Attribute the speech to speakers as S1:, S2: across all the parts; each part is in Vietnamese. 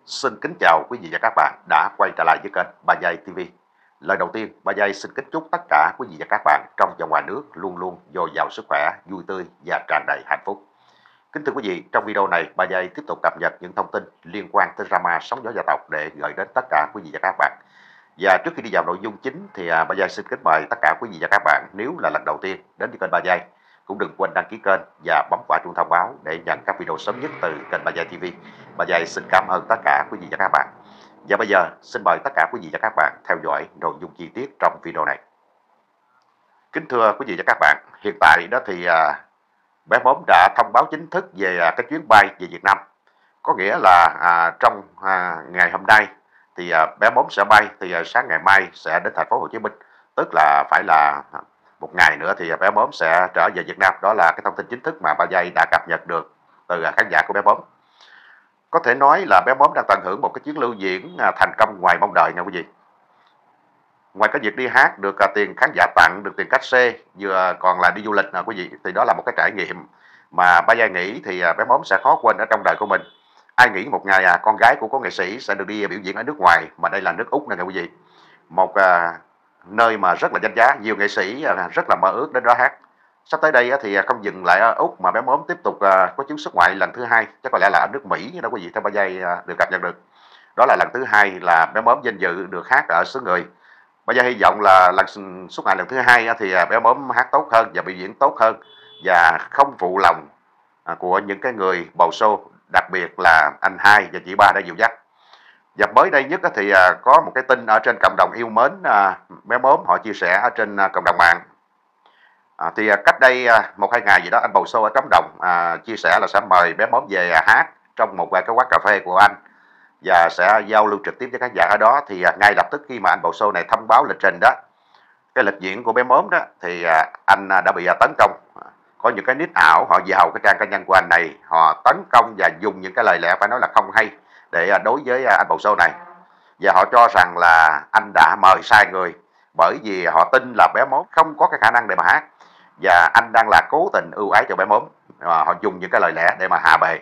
S1: Xin kính chào quý vị và các bạn đã quay trở lại với kênh Ba Giây TV. Lời đầu tiên, Ba Giây xin kính chúc tất cả quý vị và các bạn trong và ngoài nước luôn luôn dồi dào sức khỏe, vui tươi và tràn đầy hạnh phúc. Kính thưa quý vị, trong video này, Ba Giây tiếp tục cập nhật những thông tin liên quan tới drama Sóng Gió Gia Tộc để gửi đến tất cả quý vị và các bạn. Và trước khi đi vào nội dung chính thì Ba Giây xin kính mời tất cả quý vị và các bạn, nếu là lần đầu tiên đến với kênh Ba Giây, cũng đừng quên đăng ký kênh và bấm quả chuông thông báo để nhận các video sớm nhất từ kênh Ba Giây TV. Ba Giây xin cảm ơn tất cả quý vị và các bạn. Và bây giờ xin mời tất cả quý vị và các bạn theo dõi nội dung chi tiết trong video này. Kính thưa quý vị và các bạn, hiện tại đó thì bé Móm đã thông báo chính thức về cái chuyến bay về Việt Nam. Có nghĩa là trong ngày hôm nay thì bé Móm sẽ bay, thì sáng ngày mai sẽ đến thành phố Hồ Chí Minh. Tức là phải là một ngày nữa thì bé Móm sẽ trở về Việt Nam. Đó là cái thông tin chính thức mà Ba Giây đã cập nhật được từ khán giả của bé Móm. Có thể nói là bé Móm đang tận hưởng một cái chuyến lưu diễn thành công ngoài mong đợi nha quý vị. Ngoài cái việc đi hát được tiền khán giả tặng, được tiền cát xê, vừa còn là đi du lịch nè quý vị, thì đó là một cái trải nghiệm mà Ba Giây nghĩ thì bé Móm sẽ khó quên ở trong đời của mình. Ai nghĩ một ngày con gái của có nghệ sĩ sẽ được đi biểu diễn ở nước ngoài, mà đây là nước Úc nè quý vị. Một nơi mà rất là danh giá, nhiều nghệ sĩ rất là mơ ước đến đó hát. Sắp tới đây thì không dừng lại ở Úc mà bé Móm tiếp tục có chuyến xuất ngoại lần thứ hai, chắc có lẽ là ở nước Mỹ đó quý vị, theo Ba Giây được cập nhật được. Đó là lần thứ hai là bé Móm vinh dự được hát ở xứ người. Ba Giây hy vọng là lần xuất ngoại lần thứ hai thì bé Móm hát tốt hơn và biểu diễn tốt hơn và không phụ lòng của những cái người bầu show, đặc biệt là anh Hai và chị Ba đã dìu dắt. Và mới đây nhất thì có một cái tin ở trên cộng đồng yêu mến bé Móm, họ chia sẻ ở trên cộng đồng mạng. Thì cách đây 1-2 ngày gì đó, anh bầu show ở Trống Đồng chia sẻ là sẽ mời bé Móm về hát trong một cái quán cà phê của anh và sẽ giao lưu trực tiếp với khán giả ở đó. Thì ngay lập tức khi mà anh bầu show này thông báo lịch trình đó, cái lịch diễn của bé Móm đó, thì anh đã bị tấn công. Có những cái nick ảo họ vào cái trang cá nhân của anh này, họ tấn công và dùng những cái lời lẽ phải nói là không hay để đối với anh bầu show này. Và họ cho rằng là anh đã mời sai người, bởi vì họ tin là bé Móm không có cái khả năng để mà hát và anh đang là cố tình ưu ái cho bé Móm. Họ dùng những cái lời lẽ để mà hạ bệ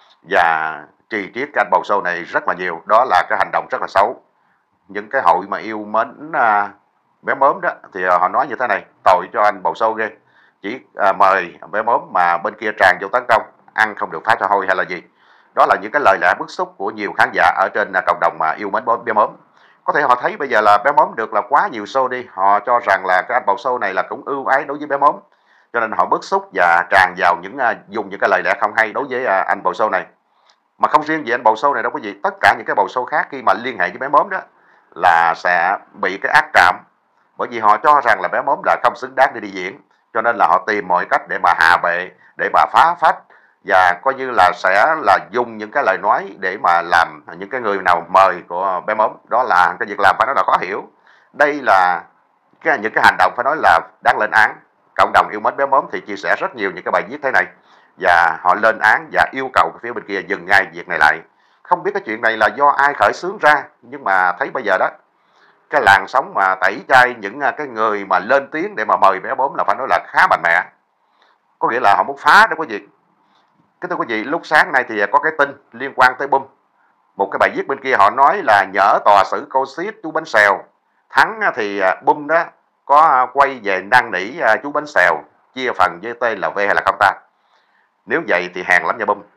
S1: và trì triết cái anh bầu show này rất là nhiều. Đó là cái hành động rất là xấu. Những cái hội mà yêu mến bé Móm đó thì họ nói như thế này: tội cho anh bầu show ghê, chỉ mời bé Móm mà bên kia tràn vô tấn công, ăn không được phá cho hôi hay là gì. Đó là những cái lời lẽ bức xúc của nhiều khán giả ở trên cộng đồng mà yêu mến bé Móm. Có thể họ thấy bây giờ là bé Móm được là quá nhiều show đi, họ cho rằng là cái anh bầu show này là cũng ưu ái đối với bé Móm, cho nên họ bức xúc và tràn vào dùng những cái lời lẽ không hay đối với anh bầu show này. Mà không riêng gì anh bầu show này đâu quý vị, tất cả những cái bầu show khác khi mà liên hệ với bé Móm đó là sẽ bị cái ác cảm, bởi vì họ cho rằng là bé Móm là không xứng đáng để đi diễn, cho nên là họ tìm mọi cách để mà hạ bệ, để mà phá phách và coi như là sẽ là dùng những cái lời nói để mà làm những cái người nào mời của bé Móm. Đó là cái việc làm phải nói là khó hiểu. Đây là những cái hành động phải nói là đáng lên án. Cộng đồng yêu mến bé Móm thì chia sẻ rất nhiều những cái bài viết thế này và họ lên án và yêu cầu phía bên kia dừng ngay việc này lại. Không biết cái chuyện này là do ai khởi xướng ra, nhưng mà thấy bây giờ đó, cái làn sóng mà tẩy chay những cái người mà lên tiếng để mà mời bé Móm là phải nói là khá mạnh mẽ. Có nghĩa là họ muốn phá đó quý vị. Kính thưa quý vị, lúc sáng nay thì có cái tin liên quan tới Bum. Một cái bài viết bên kia họ nói là nhỡ tòa xử cô Xiết chú Bánh Xèo thắng thì Bum đó có quay về năn nỉ chú Bánh Xèo chia phần với TLV hay là không ta. Nếu vậy thì hèn lắm nha Bum.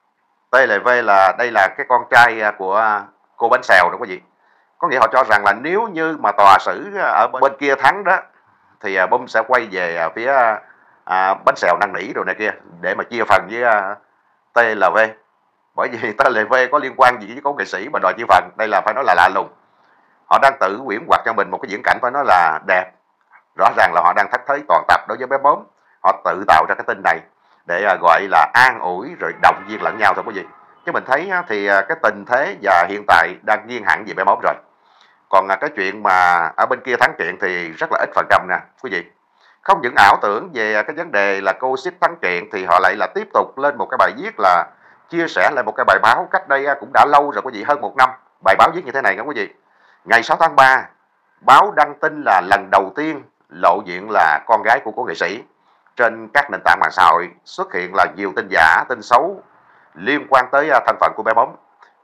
S1: TLV là đây là cái con trai của cô Bánh Xèo đó quý vị. Có nghĩa họ cho rằng là nếu như mà tòa xử ở bên kia thắng đó thì Bum sẽ quay về phía Bánh Xèo năn nỉ rồi này kia để mà chia phần với TLV. Bởi vì TLV có liên quan gì với có nghệ sĩ mà đòi chia phần, đây là phải nói là lạ lùng. Họ đang tự quyển hoặc cho mình một cái diễn cảnh phải nói là đẹp. Rõ ràng là họ đang thách thế toàn tập đối với bé Móm. Họ tự tạo ra cái tin này để gọi là an ủi rồi động viên lẫn nhau thôi quý vị. Chứ mình thấy thì cái tình thế và hiện tại đang nghiêng hẳn về bé Móm rồi. Còn cái chuyện mà ở bên kia thắng kiện thì rất là ít phần trăm nè quý vị. Không những ảo tưởng về cái vấn đề là cô Xiết thắng kiện thì họ lại là tiếp tục lên một cái bài viết là chia sẻ lại một cái bài báo cách đây cũng đã lâu rồi quý vị, hơn 1 năm. Bài báo viết như thế này nha quý vị: ngày 6 tháng 3, báo đăng tin là lần đầu tiên lộ diện là con gái của cố nghệ sĩ. Trên các nền tảng mạng xã hội xuất hiện là nhiều tin giả, tin xấu liên quan tới thân phận của bé Móm.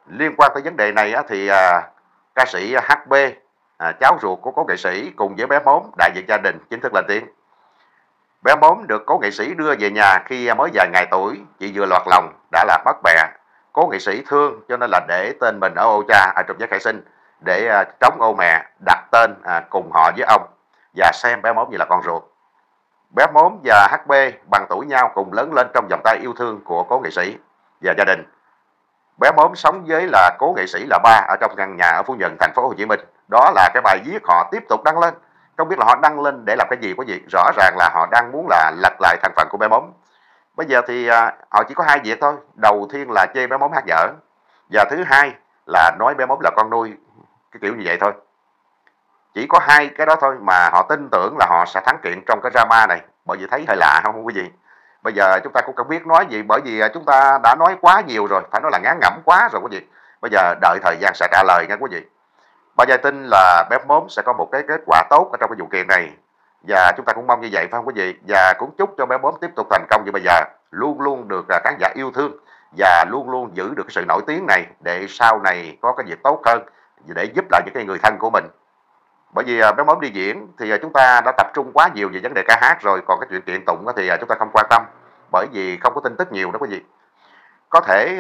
S1: Liên quan tới vấn đề này á, thì ca sĩ HB, cháu ruột của cố nghệ sĩ cùng với bé Móm đại diện gia đình chính thức lên tiếng. Bé Móm được cố nghệ sĩ đưa về nhà khi mới vài ngày tuổi, chị vừa lọt lòng đã là mất mẹ. Cố nghệ sĩ thương cho nên là để tên mình ở ô cha trong giấy khai sinh để trống ô mẹ, đặt tên cùng họ với ông và xem bé Móm như là con ruột. Bé Móm và HB bằng tuổi nhau cùng lớn lên trong vòng tay yêu thương của cố nghệ sĩ và gia đình. Bé Móm sống với là cố nghệ sĩ là ba ở trong căn nhà ở Phú Nhuận, thành phố Hồ Chí Minh. Đó là cái bài viết họ tiếp tục đăng lên. Không biết là họ đăng lên để làm cái gì quý vị. Rõ ràng là họ đang muốn là lật lại thành phần của bé Móm. Bây giờ thì họ chỉ có hai việc thôi. Đầu tiên là chê bé Móm hát dở. Và thứ hai là nói bé Móm là con nuôi. Cái kiểu như vậy thôi. Chỉ có hai cái đó thôi mà họ tin tưởng là họ sẽ thắng kiện trong cái drama này. Bởi vì thấy hơi lạ không quý vị? Bây giờ chúng ta cũng không biết nói gì bởi vì chúng ta đã nói quá nhiều rồi, phải nói là ngán ngẩm quá rồi quý vị. Bây giờ đợi thời gian sẽ trả lời nha quý vị. Bà Giai tin là bé Móm sẽ có một cái kết quả tốt ở trong cái vụ kiện này. Và chúng ta cũng mong như vậy phải không quý vị? Và cũng chúc cho bé Móm tiếp tục thành công như bây giờ, luôn luôn được khán giả yêu thương và luôn luôn giữ được cái sự nổi tiếng này để sau này có cái việc tốt hơn để giúp lại những cái người thân của mình. Bởi vì bé Móm đi diễn thì chúng ta đã tập trung quá nhiều về vấn đề ca hát rồi, còn cái chuyện kiện tụng thì chúng ta không quan tâm bởi vì không có tin tức nhiều đó quý vị. Có thể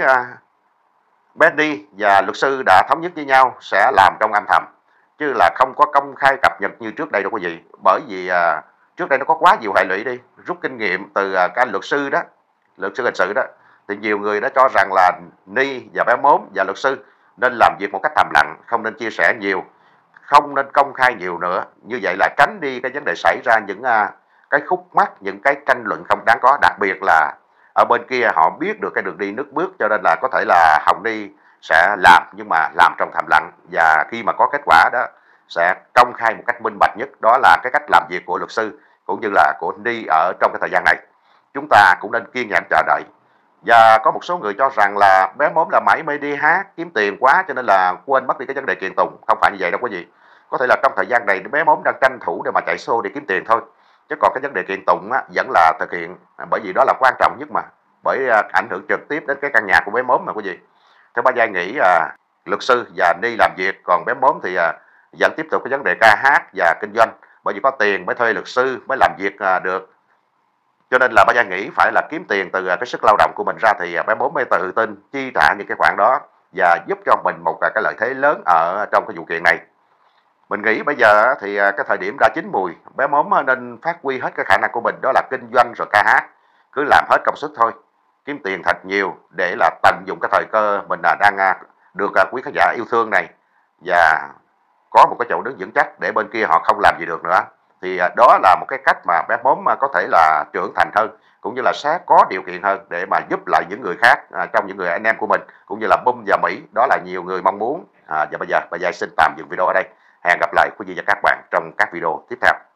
S1: Benny và luật sư đã thống nhất với nhau sẽ làm trong âm thầm chứ là không có công khai cập nhật như trước đây đâu quý vị, bởi vì trước đây nó có quá nhiều hệ lụy đi. Rút kinh nghiệm từ cái luật sư đó, luật sư hình sự đó, thì nhiều người đã cho rằng là Ni và bé Móm và luật sư nên làm việc một cách thầm lặng, không nên chia sẻ nhiều, không nên công khai nhiều nữa, như vậy là tránh đi cái vấn đề xảy ra những cái khúc mắc, những cái tranh luận không đáng có. Đặc biệt là ở bên kia họ biết được cái đường đi nước bước cho nên là có thể là Hồng Ni sẽ làm nhưng mà làm trong thầm lặng, và khi mà có kết quả đó sẽ công khai một cách minh bạch nhất. Đó là cái cách làm việc của luật sư cũng như là của Ni ở trong cái thời gian này. Chúng ta cũng nên kiên nhẫn chờ đợi. Và có một số người cho rằng là bé Móm là mải mê đi hát kiếm tiền quá cho nên là quên mất đi cái vấn đề kiện tụng. Không phải như vậy đâu quý vị. Có thể là trong thời gian này bé Móm đang tranh thủ để mà chạy show để kiếm tiền thôi. Chứ còn cái vấn đề kiện tụng á, vẫn là thực hiện, bởi vì đó là quan trọng nhất mà. Bởi ảnh hưởng trực tiếp đến cái căn nhà của bé Móm mà quý vị. Theo bà Giai nghĩ luật sư và Ni làm việc, còn bé Móm thì vẫn tiếp tục cái vấn đề ca hát và kinh doanh. Bởi vì có tiền mới thuê luật sư mới làm việc được. Cho nên là bà Giai nghĩ phải là kiếm tiền từ cái sức lao động của mình ra thì bé Móm mới tự tin chi trả những cái khoản đó và giúp cho mình một cái lợi thế lớn ở trong cái vụ kiện này. Mình nghĩ bây giờ thì cái thời điểm đã chín mùi, bé Móm nên phát huy hết cái khả năng của mình, đó là kinh doanh rồi ca hát, cứ làm hết công sức thôi, kiếm tiền thật nhiều để là tận dụng cái thời cơ mình đang được quý khán giả yêu thương này và có một cái chỗ đứng vững chắc để bên kia họ không làm gì được nữa. Thì đó là một cái cách mà bé Móm có thể là trưởng thành hơn cũng như là sẽ có điều kiện hơn để mà giúp lại những người khác trong những người anh em của mình cũng như là Bum và Mỹ. Đó là nhiều người mong muốn. Và bây giờ bà Giai xin tạm dừng video ở đây. Hẹn gặp lại quý vị và các bạn trong các video tiếp theo.